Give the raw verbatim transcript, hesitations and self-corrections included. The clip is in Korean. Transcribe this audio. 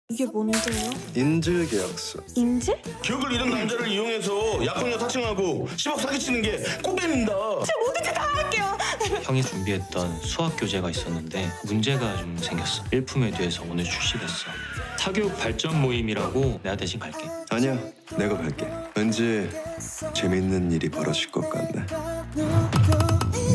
이게 뭔데요? 인질 계약서. 인질? 기억을 잃은 남자를 이용해서 약혼녀 사칭하고 십억 사기치는 게 꽃뱀입니다. 제가 뭐든지 다 할게요. 형이 준비했던 수학 교재가 있었는데 문제가 좀 생겼어. 일품에 대해서 오늘 출시됐어. 사교육 발전 모임이라고 내가 대신 갈게. 아니야, 내가 갈게. 왠지 재밌는 일이 벌어질 것 같네.